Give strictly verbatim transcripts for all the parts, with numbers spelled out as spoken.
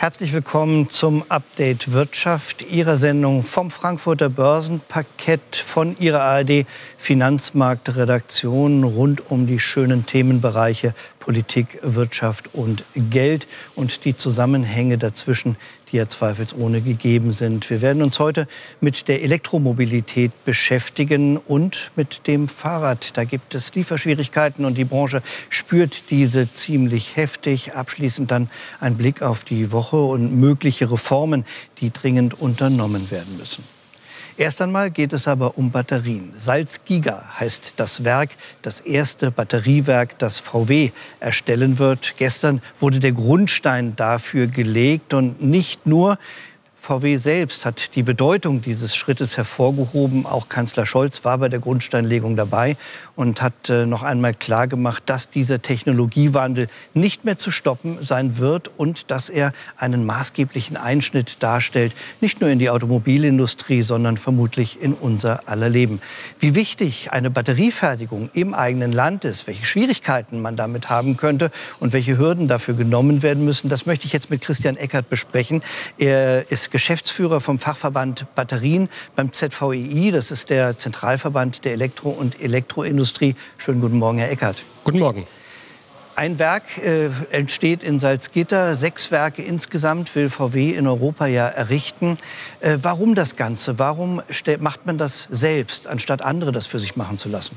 Herzlich willkommen zum Update Wirtschaft, Ihrer Sendung vom Frankfurter Börsenparkett, von Ihrer A R D Finanzmarktredaktion rund um die schönen Themenbereiche Politik, Wirtschaft und Geld und die Zusammenhänge dazwischen, die ja zweifelsohne gegeben sind. Wir werden uns heute mit der Elektromobilität beschäftigen und mit dem Fahrrad. Da gibt es Lieferschwierigkeiten und die Branche spürt diese ziemlich heftig. Abschließend dann ein Blick auf die Woche und mögliche Reformen, die dringend unternommen werden müssen. Erst einmal geht es aber um Batterien. Salzgiga heißt das Werk, das erste Batteriewerk, das V W erstellen wird. Gestern wurde der Grundstein dafür gelegt und nicht nur V W selbst hat die Bedeutung dieses Schrittes hervorgehoben. Auch Kanzler Scholz war bei der Grundsteinlegung dabei und hat äh, noch einmal klargemacht, dass dieser Technologiewandel nicht mehr zu stoppen sein wird und dass er einen maßgeblichen Einschnitt darstellt, nicht nur in die Automobilindustrie, sondern vermutlich in unser aller Leben. Wie wichtig eine Batteriefertigung im eigenen Land ist, welche Schwierigkeiten man damit haben könnte und welche Hürden dafür genommen werden müssen, das möchte ich jetzt mit Christian Eckert besprechen. Er ist Geschäftsführer vom Fachverband Batterien beim Z V E I. Das ist der Zentralverband der Elektro- und Elektroindustrie. Schönen guten Morgen, Herr Eckert. Guten Morgen. Ein Werk äh, entsteht in Salzgitter. Sechs Werke insgesamt will V W in Europa ja errichten. Äh, warum das Ganze? Warum macht man das selbst, anstatt andere das für sich machen zu lassen?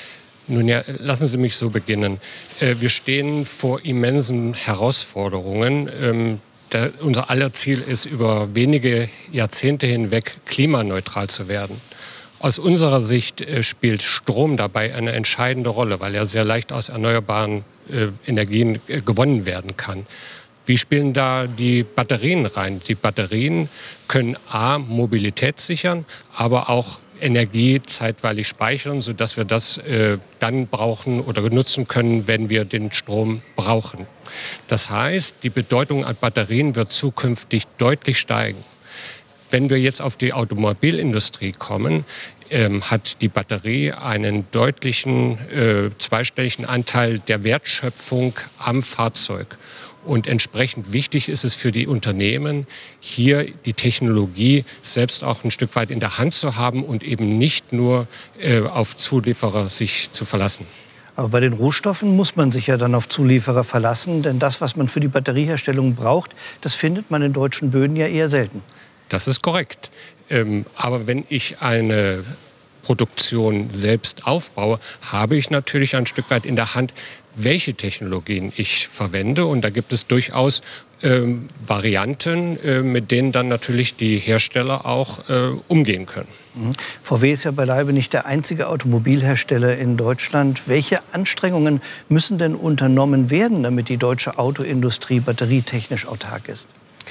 Nun ja, lassen Sie mich so beginnen. Äh, wir stehen vor immensen Herausforderungen. Ähm, Der, unser aller Ziel ist, über wenige Jahrzehnte hinweg klimaneutral zu werden. Aus unserer Sicht äh, spielt Strom dabei eine entscheidende Rolle, weil er sehr leicht aus erneuerbaren äh, Energien äh, gewonnen werden kann. Wie spielen da die Batterien rein? Die Batterien können A, Mobilität sichern, aber auch Energie zeitweilig speichern, sodass wir das äh, dann brauchen oder nutzen können, wenn wir den Strom brauchen. Das heißt, die Bedeutung an Batterien wird zukünftig deutlich steigen. Wenn wir jetzt auf die Automobilindustrie kommen, ähm, hat die Batterie einen deutlichen äh, zweistelligen Anteil der Wertschöpfung am Fahrzeug. Und entsprechend wichtig ist es für die Unternehmen, hier die Technologie selbst auch ein Stück weit in der Hand zu haben und eben nicht nur äh, auf Zulieferer sich zu verlassen. Aber bei den Rohstoffen muss man sich ja dann auf Zulieferer verlassen, denn das, was man für die Batterieherstellung braucht, das findet man in deutschen Böden ja eher selten. Das ist korrekt. Ähm, aber wenn ich eine Produktion selbst aufbaue, habe ich natürlich ein Stück weit in der Hand, welche Technologien ich verwende. Und da gibt es durchaus ähm, Varianten, äh, mit denen dann natürlich die Hersteller auch äh, umgehen können. Mhm. V W ist ja beileibe nicht der einzige Automobilhersteller in Deutschland. Welche Anstrengungen müssen denn unternommen werden, damit die deutsche Autoindustrie batterietechnisch autark ist?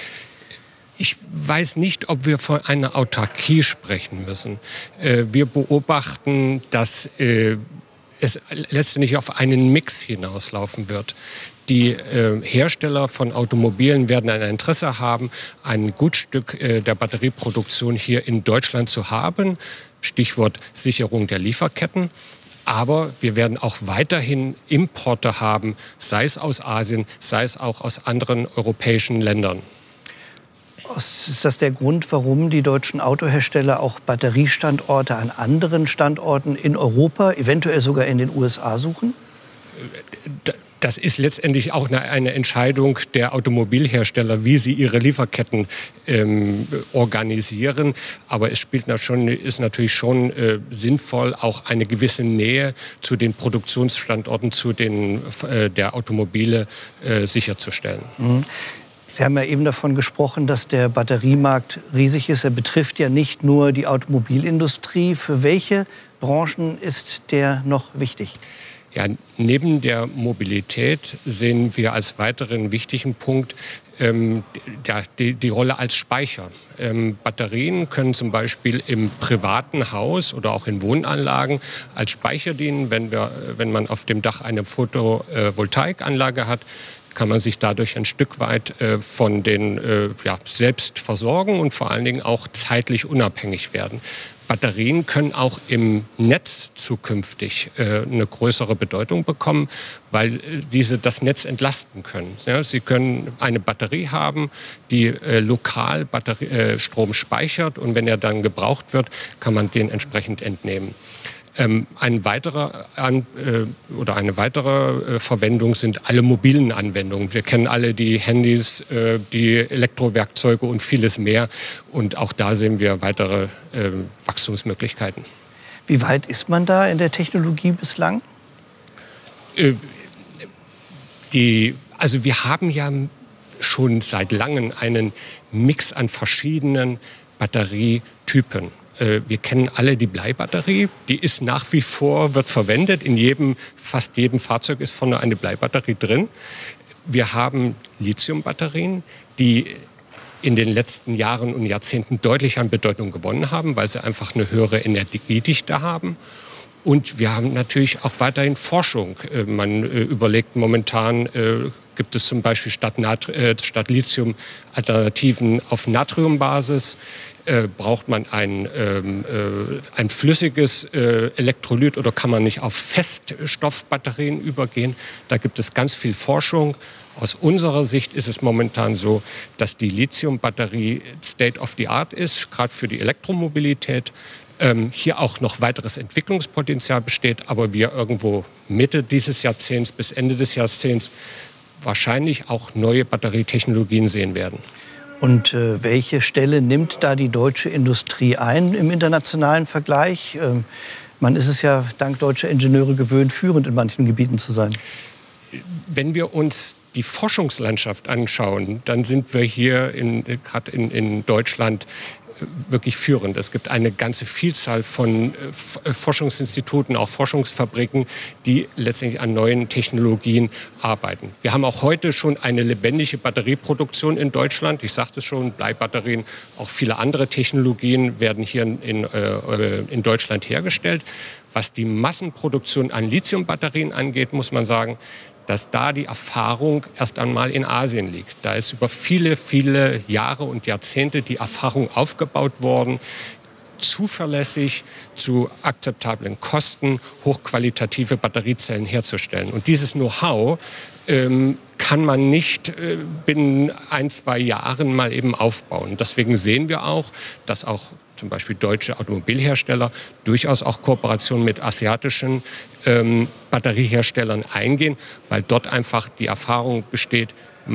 Ich weiß nicht, ob wir von einer Autarkie sprechen müssen. Äh, wir beobachten, dass äh, es letztendlich auf einen Mix hinauslaufen wird. Die äh, Hersteller von Automobilen werden ein Interesse haben, ein Gutstück äh, der Batterieproduktion hier in Deutschland zu haben. Stichwort Sicherung der Lieferketten. Aber wir werden auch weiterhin Importe haben, sei es aus Asien, sei es auch aus anderen europäischen Ländern. Ist das der Grund, warum die deutschen Autohersteller auch Batteriestandorte an anderen Standorten in Europa, eventuell sogar in den U S A suchen? Das ist letztendlich auch eine Entscheidung der Automobilhersteller, wie sie ihre Lieferketten ähm, organisieren. Aber es spielt schon, ist natürlich schon äh, sinnvoll, auch eine gewisse Nähe zu den Produktionsstandorten, zu den äh, der Automobile äh, sicherzustellen. Mhm. Sie haben ja eben davon gesprochen, dass der Batteriemarkt riesig ist. Er betrifft ja nicht nur die Automobilindustrie. Für welche Branchen ist der noch wichtig? Ja, neben der Mobilität sehen wir als weiteren wichtigen Punkt ähm, ja, die, die Rolle als Speicher. Ähm, Batterien können zum Beispiel im privaten Haus oder auch in Wohnanlagen als Speicher dienen. Wenn, wir, wenn man auf dem Dach eine Photovoltaikanlage hat, kann man sich dadurch ein Stück weit äh, von den äh, ja, selbst versorgen und vor allen Dingen auch zeitlich unabhängig werden. Batterien können auch im Netz zukünftig äh, eine größere Bedeutung bekommen, weil äh, diese das Netz entlasten können. Ja, sie können eine Batterie haben, die äh, lokal Batterie, äh, Strom speichert und wenn er dann gebraucht wird, kann man den entsprechend entnehmen. Ähm, ein weiterer an, äh, oder eine weitere äh, Verwendung sind alle mobilen Anwendungen. Wir kennen alle die Handys, äh, die Elektrowerkzeuge und vieles mehr. Und auch da sehen wir weitere äh, Wachstumsmöglichkeiten. Wie weit ist man da in der Technologie bislang? Äh, die, also wir haben ja schon seit langem einen Mix an verschiedenen Batterietypen. Wir kennen alle die Bleibatterie, die ist nach wie vor, wird verwendet. In jedem, fast jedem Fahrzeug ist vorne eine Bleibatterie drin. Wir haben Lithiumbatterien, die in den letzten Jahren und Jahrzehnten deutlich an Bedeutung gewonnen haben, weil sie einfach eine höhere Energiedichte haben. Und wir haben natürlich auch weiterhin Forschung. Man überlegt momentan, gibt es zum Beispiel statt, Nat- äh, statt Lithium Alternativen auf Natriumbasis. Äh, braucht man ein, ähm, äh, ein flüssiges äh, Elektrolyt oder kann man nicht auf Feststoffbatterien übergehen? Da gibt es ganz viel Forschung. Aus unserer Sicht ist es momentan so, dass die Lithiumbatterie State of the Art ist, gerade für die Elektromobilität. Ähm, hier auch noch weiteres Entwicklungspotenzial besteht, aber wir irgendwo Mitte dieses Jahrzehnts bis Ende des Jahrzehnts wahrscheinlich auch neue Batterietechnologien sehen werden. Und äh, welche Stelle nimmt da die deutsche Industrie ein im internationalen Vergleich? Ähm, man ist es ja dank deutscher Ingenieure gewöhnt, führend in manchen Gebieten zu sein. Wenn wir uns die Forschungslandschaft anschauen, dann sind wir hier gerade in, in Deutschland wirklich führend. Es gibt eine ganze Vielzahl von Forschungsinstituten, auch Forschungsfabriken, die letztendlich an neuen Technologien arbeiten. Wir haben auch heute schon eine lebendige Batterieproduktion in Deutschland. Ich sagte es schon, Bleibatterien, auch viele andere Technologien werden hier in, äh, in Deutschland hergestellt. Was die Massenproduktion an Lithiumbatterien angeht, muss man sagen, dass da die Erfahrung erst einmal in Asien liegt. Da ist über viele, viele Jahre und Jahrzehnte die Erfahrung aufgebaut worden, zuverlässig zu akzeptablen Kosten hochqualitative Batteriezellen herzustellen. Und dieses Know-how ähm, kann man nicht äh, binnen ein, zwei Jahren mal eben aufbauen. Deswegen sehen wir auch, dass auch zum Beispiel deutsche Automobilhersteller durchaus auch Kooperationen mit asiatischen ähm, Batterieherstellern eingehen, weil dort einfach die Erfahrung besteht,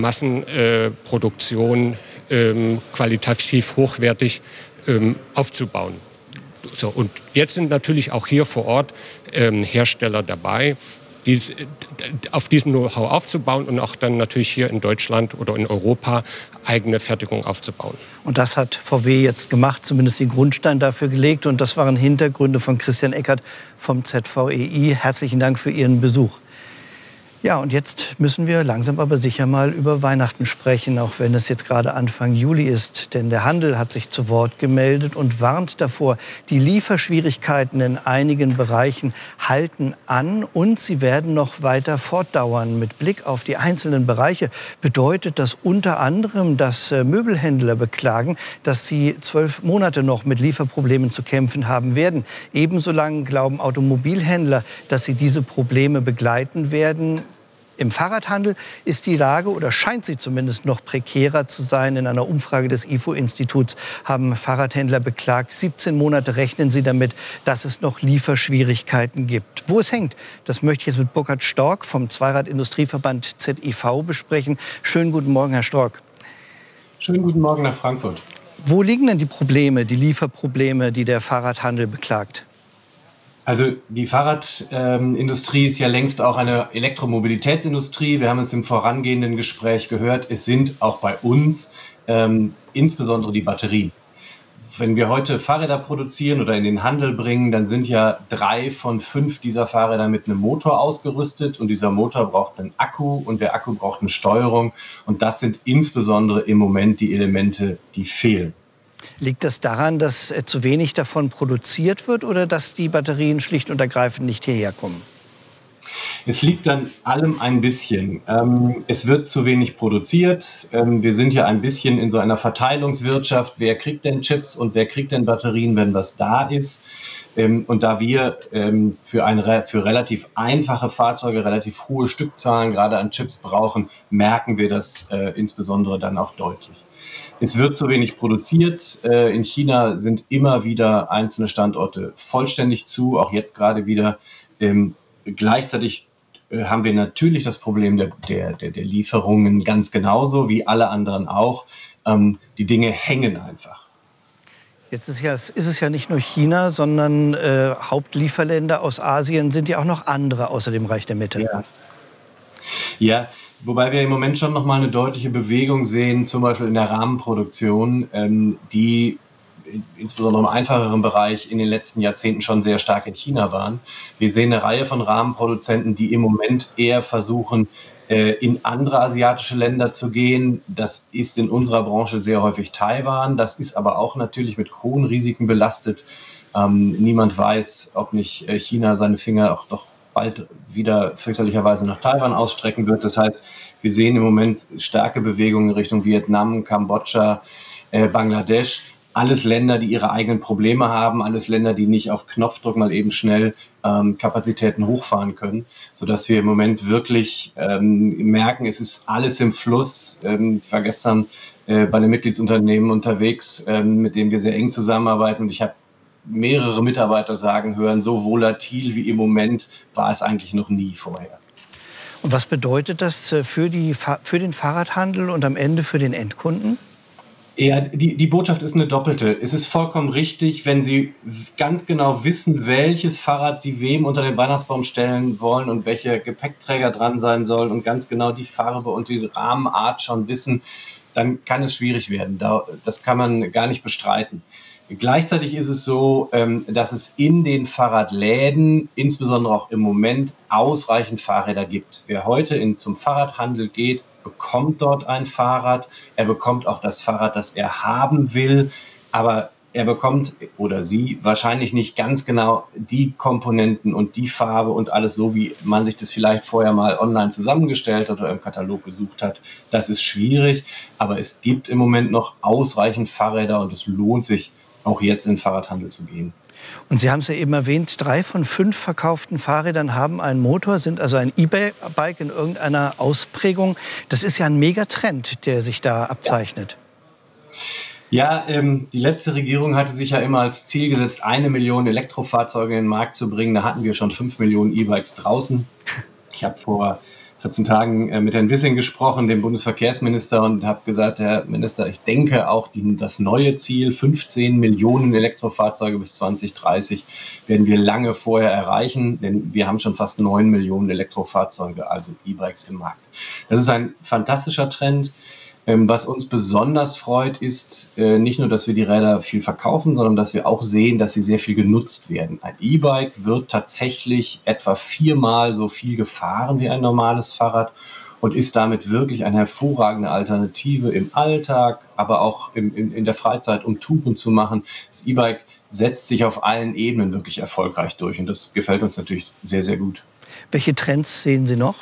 Massenproduktion äh, ähm, qualitativ hochwertig ähm, aufzubauen. So, und jetzt sind natürlich auch hier vor Ort ähm, Hersteller dabei, dies, auf diesem Know-how aufzubauen und auch dann natürlich hier in Deutschland oder in Europa eigene Fertigung aufzubauen. Und das hat V W jetzt gemacht, zumindest den Grundstein dafür gelegt. Und das waren Hintergründe von Christian Eckert vom Z V E I. Herzlichen Dank für Ihren Besuch. Ja, und jetzt müssen wir langsam aber sicher mal über Weihnachten sprechen, auch wenn es jetzt gerade Anfang Juli ist. Denn der Handel hat sich zu Wort gemeldet und warnt davor, die Lieferschwierigkeiten in einigen Bereichen halten an und sie werden noch weiter fortdauern. Mit Blick auf die einzelnen Bereiche bedeutet das unter anderem, dass Möbelhändler beklagen, dass sie zwölf Monate noch mit Lieferproblemen zu kämpfen haben werden. Ebenso lang glauben Automobilhändler, dass sie diese Probleme begleiten werden. Im Fahrradhandel ist die Lage, oder scheint sie zumindest noch prekärer zu sein. In einer Umfrage des I F O-Instituts haben Fahrradhändler beklagt, siebzehn Monate rechnen sie damit, dass es noch Lieferschwierigkeiten gibt. Wo es hängt, das möchte ich jetzt mit Burkhard Stork vom Zweiradindustrieverband Z I V besprechen. Schönen guten Morgen, Herr Stork. Schönen guten Morgen nach Frankfurt. Wo liegen denn die Probleme, die Lieferprobleme, die der Fahrradhandel beklagt? Also die Fahrradindustrie ähm, ist ja längst auch eine Elektromobilitätsindustrie. Wir haben es im vorangehenden Gespräch gehört. Es sind auch bei uns ähm, insbesondere die Batterien. Wenn wir heute Fahrräder produzieren oder in den Handel bringen, dann sind ja drei von fünf dieser Fahrräder mit einem Motor ausgerüstet. Und dieser Motor braucht einen Akku und der Akku braucht eine Steuerung. Und das sind insbesondere im Moment die Elemente, die fehlen. Liegt das daran, dass zu wenig davon produziert wird oder dass die Batterien schlicht und ergreifend nicht hierher kommen? Es liegt an allem ein bisschen. Ähm, es wird zu wenig produziert. Ähm, wir sind ja ein bisschen in so einer Verteilungswirtschaft. Wer kriegt denn Chips und wer kriegt denn Batterien, wenn was da ist? Ähm, und da wir ähm, für, eine, für relativ einfache Fahrzeuge relativ hohe Stückzahlen gerade an Chips brauchen, merken wir das äh, insbesondere dann auch deutlich. Es wird zu wenig produziert. Äh, in China sind immer wieder einzelne Standorte vollständig zu, auch jetzt gerade wieder. Ähm, gleichzeitig äh, haben wir natürlich das Problem der, der, der, der Lieferungen ganz genauso wie alle anderen auch. Ähm, die Dinge hängen einfach. Jetzt ist, ja, ist es ja nicht nur China, sondern äh, Hauptlieferländer aus Asien sind ja auch noch andere außer dem Reich der Mitte. Ja, ja. Wobei wir im Moment schon noch mal eine deutliche Bewegung sehen, zum Beispiel in der Rahmenproduktion, ähm, die insbesondere im einfacheren Bereich in den letzten Jahrzehnten schon sehr stark in China waren. Wir sehen eine Reihe von Rahmenproduzenten, die im Moment eher versuchen, äh, in andere asiatische Länder zu gehen. Das ist in unserer Branche sehr häufig Taiwan. Das ist aber auch natürlich mit hohen Risiken belastet. Ähm, niemand weiß, ob nicht China seine Finger auch doch bald wieder fürchterlicherweise nach Taiwan ausstrecken wird. Das heißt, wir sehen im Moment starke Bewegungen in Richtung Vietnam, Kambodscha, äh, Bangladesch. Alles Länder, die ihre eigenen Probleme haben, alles Länder, die nicht auf Knopfdruck mal eben schnell ähm, Kapazitäten hochfahren können, sodass wir im Moment wirklich ähm, merken, es ist alles im Fluss. Ähm, ich war gestern äh, bei einem Mitgliedsunternehmen unterwegs, ähm, mit dem wir sehr eng zusammenarbeiten, und ich habe mehrere Mitarbeiter sagen hören, so volatil wie im Moment war es eigentlich noch nie vorher. Und was bedeutet das für, die, für den Fahrradhandel und am Ende für den Endkunden? Ja, die, die Botschaft ist eine doppelte. Es ist vollkommen richtig, wenn Sie ganz genau wissen, welches Fahrrad Sie wem unter den Weihnachtsbaum stellen wollen und welcher Gepäckträger dran sein soll und ganz genau die Farbe und die Rahmenart schon wissen, dann kann es schwierig werden. Das kann man gar nicht bestreiten. Gleichzeitig ist es so, dass es in den Fahrradläden, insbesondere auch im Moment, ausreichend Fahrräder gibt. Wer heute in, zum Fahrradhandel geht, bekommt dort ein Fahrrad. Er bekommt auch das Fahrrad, das er haben will. Aber er bekommt, oder sie, wahrscheinlich nicht ganz genau die Komponenten und die Farbe und alles so, wie man sich das vielleicht vorher mal online zusammengestellt hat oder im Katalog gesucht hat. Das ist schwierig, aber es gibt im Moment noch ausreichend Fahrräder und es lohnt sich, auch jetzt in den Fahrradhandel zu gehen. Und Sie haben es ja eben erwähnt, drei von fünf verkauften Fahrrädern haben einen Motor, sind also ein E-Bike in irgendeiner Ausprägung. Das ist ja ein Megatrend, der sich da abzeichnet. Ja, ähm, die letzte Regierung hatte sich ja immer als Ziel gesetzt, eine Million Elektrofahrzeuge in den Markt zu bringen. Da hatten wir schon fünf Millionen E-Bikes draußen. Ich habe vor vierzehn Tagen äh, mit Herrn Wissing gesprochen, dem Bundesverkehrsminister, und habe gesagt, Herr Minister, ich denke auch die, das neue Ziel, fünfzehn Millionen Elektrofahrzeuge bis zwanzig dreißig, werden wir lange vorher erreichen, denn wir haben schon fast neun Millionen Elektrofahrzeuge, also E-Bikes im Markt. Das ist ein fantastischer Trend. Was uns besonders freut, ist äh, nicht nur, dass wir die Räder viel verkaufen, sondern dass wir auch sehen, dass sie sehr viel genutzt werden. Ein E-Bike wird tatsächlich etwa viermal so viel gefahren wie ein normales Fahrrad und ist damit wirklich eine hervorragende Alternative im Alltag, aber auch im, in, in der Freizeit, um Touren zu machen. Das E-Bike setzt sich auf allen Ebenen wirklich erfolgreich durch und das gefällt uns natürlich sehr, sehr gut. Welche Trends sehen Sie noch?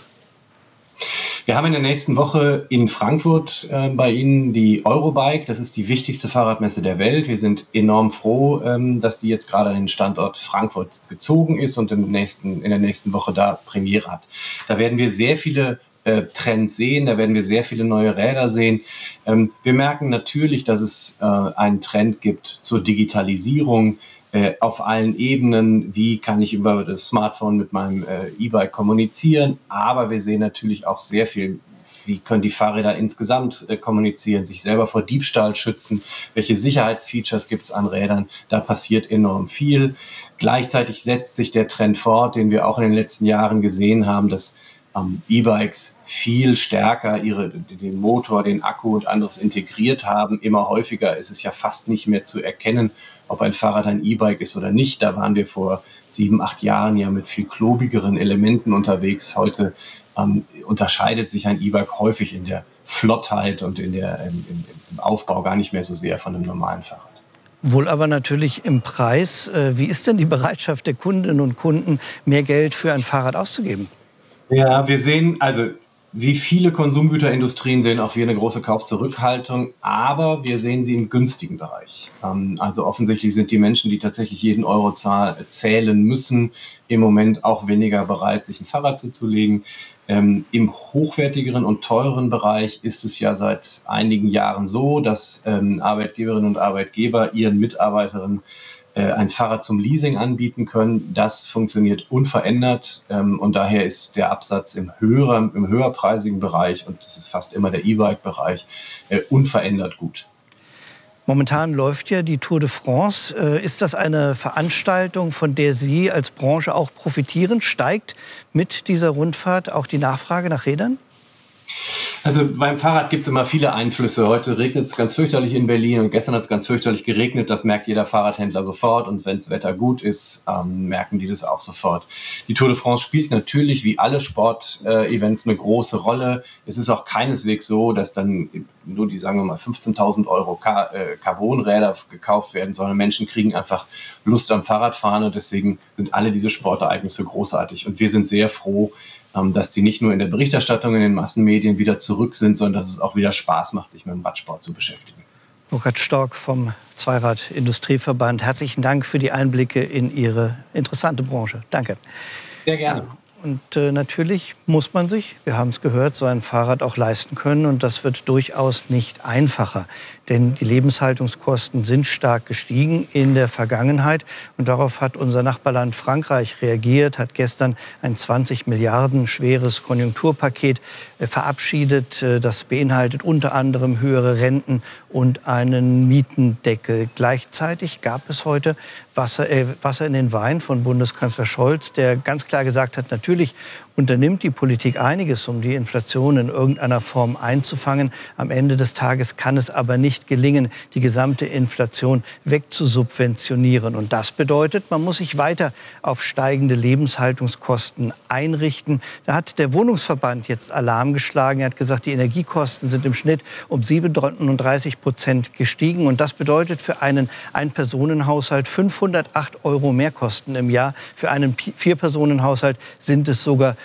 Wir haben in der nächsten Woche in Frankfurt äh, bei Ihnen die Eurobike. Das ist die wichtigste Fahrradmesse der Welt. Wir sind enorm froh, ähm, dass die jetzt gerade an den Standort Frankfurt gezogen ist und im nächsten, in der nächsten Woche da Premiere hat. Da werden wir sehr viele äh, Trends sehen, da werden wir sehr viele neue Räder sehen. Ähm, wir merken natürlich, dass es äh, einen Trend gibt zur Digitalisierung auf allen Ebenen. Wie kann ich über das Smartphone mit meinem äh, E-Bike kommunizieren? Aber wir sehen natürlich auch sehr viel, wie können die Fahrräder insgesamt äh, kommunizieren, sich selber vor Diebstahl schützen, welche Sicherheitsfeatures gibt es an Rädern. Da passiert enorm viel. Gleichzeitig setzt sich der Trend fort, den wir auch in den letzten Jahren gesehen haben, dass ähm, E-Bikes viel stärker ihre, den Motor, den Akku und anderes integriert haben. Immer häufiger ist es ja fast nicht mehr zu erkennen, ob ein Fahrrad ein E-Bike ist oder nicht. Da waren wir vor sieben, acht Jahren ja mit viel klobigeren Elementen unterwegs. Heute ähm, unterscheidet sich ein E-Bike häufig in der Flottheit und in der, im, im Aufbau gar nicht mehr so sehr von einem normalen Fahrrad. Wohl aber natürlich im Preis. Wie ist denn die Bereitschaft der Kundinnen und Kunden, mehr Geld für ein Fahrrad auszugeben? Ja, wir sehen, also wie viele Konsumgüterindustrien sehen auch wir eine große Kaufzurückhaltung, aber wir sehen sie im günstigen Bereich. Ähm, also offensichtlich sind die Menschen, die tatsächlich jeden Euro zählen müssen, im Moment auch weniger bereit, sich ein Fahrrad zuzulegen. Ähm, Im hochwertigeren und teureren Bereich ist es ja seit einigen Jahren so, dass ähm, Arbeitgeberinnen und Arbeitgeber ihren Mitarbeiterinnen ein Fahrrad zum Leasing anbieten können. Das funktioniert unverändert ähm, und daher ist der Absatz im, höheren, im höherpreisigen Bereich, und das ist fast immer der E-Bike-Bereich, äh, unverändert gut. Momentan läuft ja die Tour de France. Äh, ist das eine Veranstaltung, von der Sie als Branche auch profitieren? Steigt mit dieser Rundfahrt auch die Nachfrage nach Rädern? Also beim Fahrrad gibt es immer viele Einflüsse. Heute regnet es ganz fürchterlich in Berlin und gestern hat es ganz fürchterlich geregnet. Das merkt jeder Fahrradhändler sofort. Und wenn das Wetter gut ist, ähm, merken die das auch sofort. Die Tour de France spielt natürlich wie alle Sportevents äh, eine große Rolle. Es ist auch keineswegs so, dass dann nur die, sagen wir mal, fünfzehntausend Euro Car äh, Carbonräder gekauft werden, sondern Menschen kriegen einfach Lust am Fahrradfahren. Und deswegen sind alle diese Sportereignisse großartig. Und wir sind sehr froh, dass die nicht nur in der Berichterstattung in den Massenmedien wieder zurück sind, sondern dass es auch wieder Spaß macht, sich mit dem Radsport zu beschäftigen. Burkhard Stork vom Zweirad-Industrieverband, herzlichen Dank für die Einblicke in Ihre interessante Branche. Danke. Sehr gerne. Ja. Und äh, natürlich muss man sich, wir haben es gehört, so ein Fahrrad auch leisten können. Und das wird durchaus nicht einfacher. Denn die Lebenshaltungskosten sind stark gestiegen in der Vergangenheit. Und darauf hat unser Nachbarland Frankreich reagiert, hat gestern ein zwanzig Milliarden schweres Konjunkturpaket äh, verabschiedet. Äh, das beinhaltet unter anderem höhere Renten und einen Mietendeckel. Gleichzeitig gab es heute Wasser, äh, Wasser in den Wein von Bundeskanzler Scholz, der ganz klar gesagt hat, natürlich unternimmt die Politik einiges, um die Inflation in irgendeiner Form einzufangen. Am Ende des Tages kann es aber nicht gelingen, die gesamte Inflation wegzusubventionieren. Und das bedeutet, man muss sich weiter auf steigende Lebenshaltungskosten einrichten. Da hat der Wohnungsverband jetzt Alarm geschlagen. Er hat gesagt, die Energiekosten sind im Schnitt um siebenunddreißig Prozent gestiegen. Und das bedeutet für einen Ein-Personen-Haushalt fünfhundertacht Euro Mehrkosten im Jahr. Für einen Vier-Personen-Haushalt sind es sogar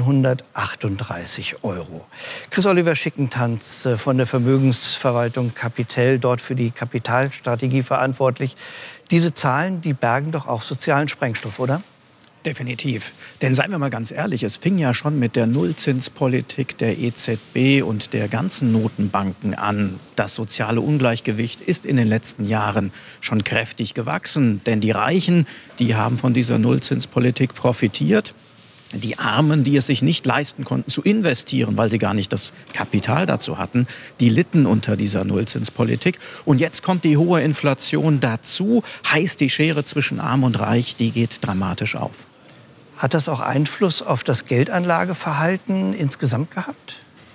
neunhundertachtunddreißig Euro. Chris-Oliver Schickentanz von der Vermögensverwaltung Capitel, dort für die Kapitalstrategie verantwortlich. Diese Zahlen, die bergen doch auch sozialen Sprengstoff, oder? Definitiv. Denn seien wir mal ganz ehrlich, es fing ja schon mit der Nullzinspolitik der E Z B und der ganzen Notenbanken an. Das soziale Ungleichgewicht ist in den letzten Jahren schon kräftig gewachsen. Denn die Reichen, die haben von dieser Nullzinspolitik profitiert. Die Armen, die es sich nicht leisten konnten zu investieren, weil sie gar nicht das Kapital dazu hatten, die litten unter dieser Nullzinspolitik. Und jetzt kommt die hohe Inflation dazu, heißt die Schere zwischen Arm und Reich, die geht dramatisch auf. Hat das auch Einfluss auf das Geldanlageverhalten insgesamt gehabt?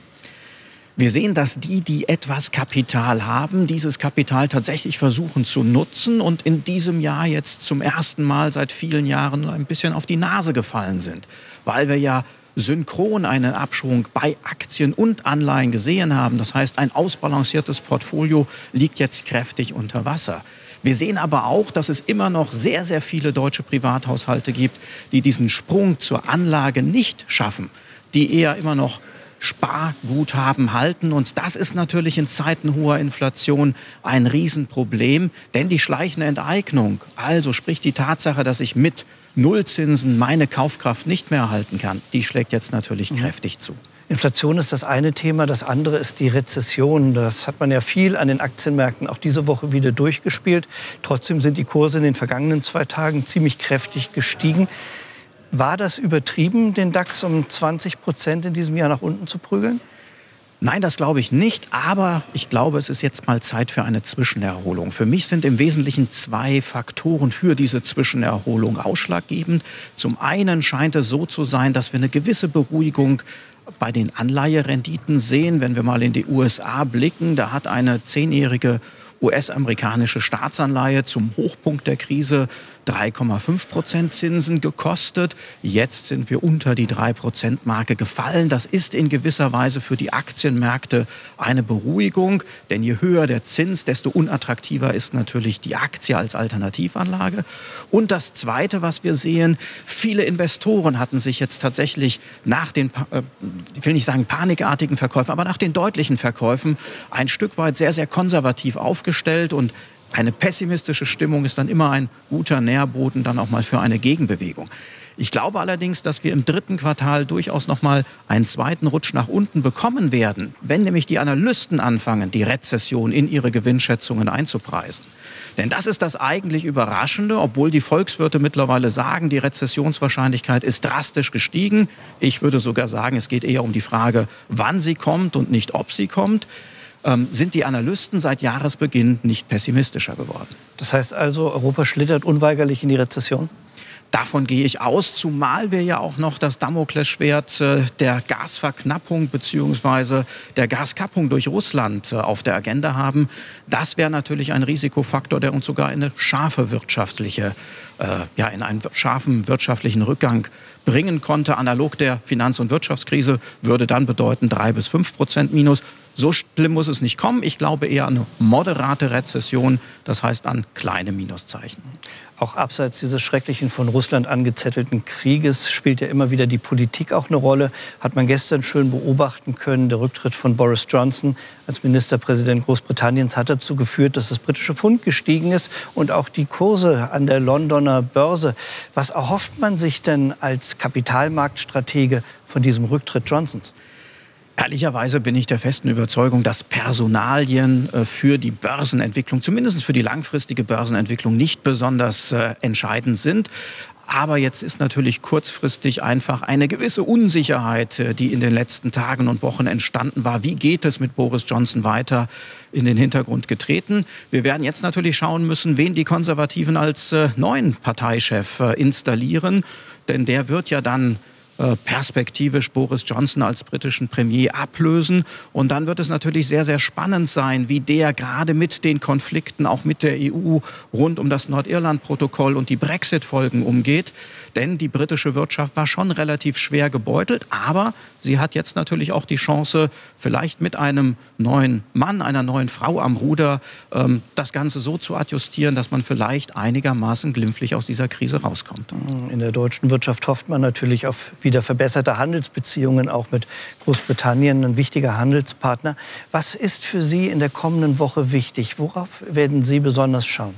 Wir sehen, dass die, die etwas Kapital haben, dieses Kapital tatsächlich versuchen zu nutzen und in diesem Jahr jetzt zum ersten Mal seit vielen Jahren ein bisschen auf die Nase gefallen sind. Weil wir ja synchron einen Abschwung bei Aktien und Anleihen gesehen haben. Das heißt, ein ausbalanciertes Portfolio liegt jetzt kräftig unter Wasser. Wir sehen aber auch, dass es immer noch sehr, sehr viele deutsche Privathaushalte gibt, die diesen Sprung zur Anlage nicht schaffen, die eher immer noch Sparguthaben halten. Und das ist natürlich in Zeiten hoher Inflation ein Riesenproblem. Denn die schleichende Enteignung, also sprich die Tatsache, dass ich mit Nullzinsen meine Kaufkraft nicht mehr erhalten kann, die schlägt jetzt natürlich mhm. kräftig zu. Inflation ist das eine Thema, das andere ist die Rezession. Das hat man ja viel an den Aktienmärkten auch diese Woche wieder durchgespielt. Trotzdem sind die Kurse in den vergangenen zwei Tagen ziemlich kräftig gestiegen. War das übertrieben, den DAX um zwanzig Prozent in diesem Jahr nach unten zu prügeln? Nein, das glaube ich nicht. Aber ich glaube, es ist jetzt mal Zeit für eine Zwischenerholung. Für mich sind im Wesentlichen zwei Faktoren für diese Zwischenerholung ausschlaggebend. Zum einen scheint es so zu sein, dass wir eine gewisse Beruhigung bei den Anleiherenditen sehen. Wenn wir mal in die U S A blicken, da hat eine zehnjährige U S-amerikanische Staatsanleihe zum Hochpunkt der Krise drei Komma fünf Prozent Zinsen gekostet. Jetzt sind wir unter die drei Prozent Marke gefallen. Das ist in gewisser Weise für die Aktienmärkte eine Beruhigung. Denn je höher der Zins, desto unattraktiver ist natürlich die Aktie als Alternativanlage. Und das Zweite, was wir sehen, viele Investoren hatten sich jetzt tatsächlich nach den, äh, ich will nicht sagen panikartigen Verkäufen, aber nach den deutlichen Verkäufen ein Stück weit sehr, sehr konservativ aufgestellt. Und eine pessimistische Stimmung ist dann immer ein guter Nährboden dann auch mal für eine Gegenbewegung. Ich glaube allerdings, dass wir im dritten Quartal durchaus noch mal einen zweiten Rutsch nach unten bekommen werden, wenn nämlich die Analysten anfangen, die Rezession in ihre Gewinnschätzungen einzupreisen. Denn das ist das eigentlich Überraschende, obwohl die Volkswirte mittlerweile sagen, die Rezessionswahrscheinlichkeit ist drastisch gestiegen. Ich würde sogar sagen, es geht eher um die Frage, wann sie kommt und nicht, ob sie kommt. Ähm, sind die Analysten seit Jahresbeginn nicht pessimistischer geworden. Das heißt also, Europa schlittert unweigerlich in die Rezession? Davon gehe ich aus, zumal wir ja auch noch das Damoklesschwert äh, der Gasverknappung bzw. der Gaskappung durch Russland äh, auf der Agenda haben. Das wäre natürlich ein Risikofaktor, der uns sogar in eine scharfe wirtschaftliche, äh, ja, in einen scharfen wirtschaftlichen Rückgang bringen konnte. Analog der Finanz- und Wirtschaftskrise würde dann bedeuten drei bis fünf Prozent Minus. So schlimm muss es nicht kommen. Ich glaube eher an eine moderate Rezession, das heißt an kleine Minuszeichen. Auch abseits dieses schrecklichen von Russland angezettelten Krieges spielt ja immer wieder die Politik auch eine Rolle. Hat man gestern schön beobachten können, der Rücktritt von Boris Johnson als Ministerpräsident Großbritanniens hat dazu geführt, dass das britische Pfund gestiegen ist und auch die Kurse an der Londoner Börse. Was erhofft man sich denn als Kapitalmarktstratege von diesem Rücktritt Johnsons? Ehrlicherweise bin ich der festen Überzeugung, dass Personalien für die Börsenentwicklung, zumindest für die langfristige Börsenentwicklung, nicht besonders äh, entscheidend sind. Aber jetzt ist natürlich kurzfristig einfach eine gewisse Unsicherheit, die in den letzten Tagen und Wochen entstanden war. Wie geht es mit Boris Johnson weiter, in den Hintergrund getreten? Wir werden jetzt natürlich schauen müssen, wen die Konservativen als äh, neuen Parteichef äh, installieren. Denn der wird ja dann perspektivisch Boris Johnson als britischen Premier ablösen. Und dann wird es natürlich sehr, sehr spannend sein, wie der gerade mit den Konflikten, auch mit der E U, rund um das Nordirland-Protokoll und die Brexit-Folgen umgeht. Denn die britische Wirtschaft war schon relativ schwer gebeutelt. Aber sie hat jetzt natürlich auch die Chance, vielleicht mit einem neuen Mann, einer neuen Frau am Ruder, ähm, das Ganze so zu adjustieren, dass man vielleicht einigermaßen glimpflich aus dieser Krise rauskommt. In der deutschen Wirtschaft hofft man natürlich auf wieder verbesserte Handelsbeziehungen, auch mit Großbritannien, ein wichtiger Handelspartner. Was ist für Sie in der kommenden Woche wichtig? Worauf werden Sie besonders schauen?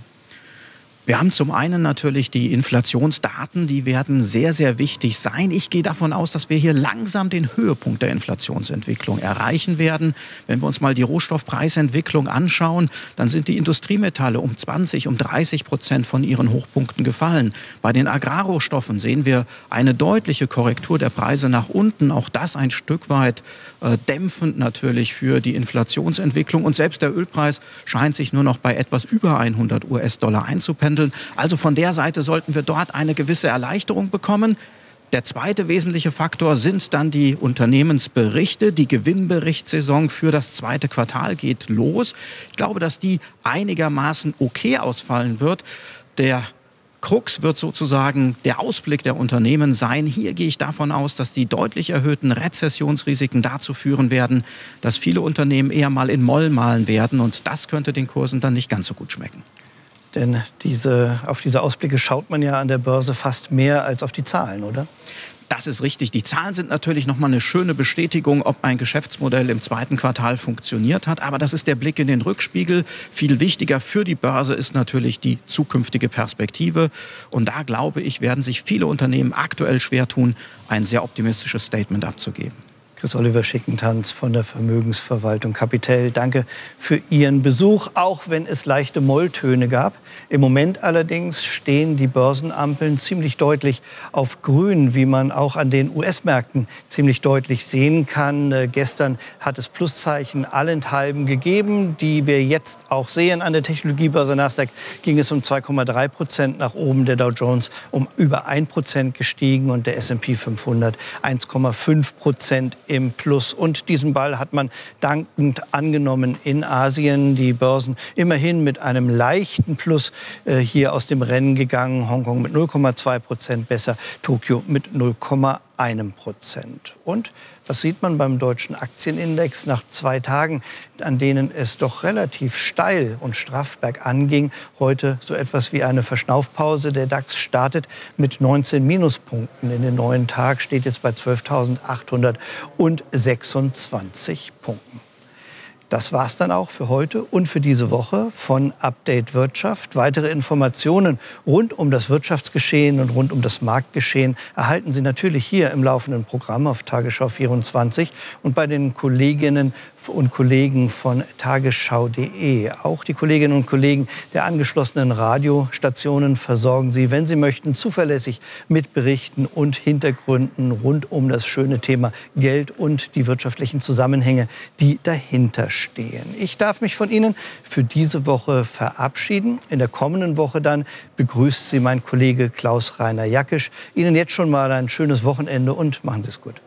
Wir haben zum einen natürlich die Inflationsdaten, die werden sehr, sehr wichtig sein. Ich gehe davon aus, dass wir hier langsam den Höhepunkt der Inflationsentwicklung erreichen werden. Wenn wir uns mal die Rohstoffpreisentwicklung anschauen, dann sind die Industriemetalle um zwanzig, um dreißig Prozent von ihren Hochpunkten gefallen. Bei den Agrarrohstoffen sehen wir eine deutliche Korrektur der Preise nach unten. Auch das ein Stück weit äh, dämpfend natürlich für die Inflationsentwicklung. Und selbst der Ölpreis scheint sich nur noch bei etwas über hundert US-Dollar einzupendeln. Also von der Seite sollten wir dort eine gewisse Erleichterung bekommen. Der zweite wesentliche Faktor sind dann die Unternehmensberichte. Die Gewinnberichtssaison für das zweite Quartal geht los. Ich glaube, dass die einigermaßen okay ausfallen wird. Der Krux wird sozusagen der Ausblick der Unternehmen sein. Hier gehe ich davon aus, dass die deutlich erhöhten Rezessionsrisiken dazu führen werden, dass viele Unternehmen eher mal in Moll malen werden. Und das könnte den Kursen dann nicht ganz so gut schmecken. Denn diese, auf diese Ausblicke schaut man ja an der Börse fast mehr als auf die Zahlen, oder? Das ist richtig. Die Zahlen sind natürlich noch mal eine schöne Bestätigung, ob ein Geschäftsmodell im zweiten Quartal funktioniert hat. Aber das ist der Blick in den Rückspiegel. Viel wichtiger für die Börse ist natürlich die zukünftige Perspektive. Und da, glaube ich, werden sich viele Unternehmen aktuell schwer tun, ein sehr optimistisches Statement abzugeben. Chris-Oliver Schickentanz von der Vermögensverwaltung Capital. Danke für Ihren Besuch, auch wenn es leichte Molltöne gab. Im Moment allerdings stehen die Börsenampeln ziemlich deutlich auf grün, wie man auch an den U S-Märkten ziemlich deutlich sehen kann. Äh, gestern hat es Pluszeichen allenthalben gegeben, die wir jetzt auch sehen. An der Technologiebörse Nasdaq ging es um zwei Komma drei Prozent nach oben, der Dow Jones um über ein Prozent gestiegen und der S und P fünfhundert eins Komma fünf Prozent im Plus. Und diesen Ball hat man dankend angenommen in Asien. Die Börsen immerhin mit einem leichten Plus äh, hier aus dem Rennen gegangen. Hongkong mit null Komma zwei Prozent besser, Tokio mit null Komma eins Prozent. Und was sieht man beim deutschen Aktienindex nach zwei Tagen, an denen es doch relativ steil und straff bergan ging? Heute so etwas wie eine Verschnaufpause. Der DAX startet mit neunzehn Minuspunkten in den neuen Tag, steht jetzt bei zwölftausendachthundertsechsundzwanzig Punkten. Das war's dann auch für heute und für diese Woche von Update Wirtschaft. Weitere Informationen rund um das Wirtschaftsgeschehen und rund um das Marktgeschehen erhalten Sie natürlich hier im laufenden Programm auf Tagesschau vierundzwanzig und bei den Kolleginnen und Kollegen von tagesschau punkt de. Auch die Kolleginnen und Kollegen der angeschlossenen Radiostationen versorgen Sie, wenn Sie möchten, zuverlässig mit Berichten und Hintergründen rund um das schöne Thema Geld und die wirtschaftlichen Zusammenhänge, die dahinter stehen. Ich darf mich von Ihnen für diese Woche verabschieden. In der kommenden Woche dann begrüßt Sie mein Kollege Klaus-Rainer Jackisch. Ihnen jetzt schon mal ein schönes Wochenende und machen Sie es gut.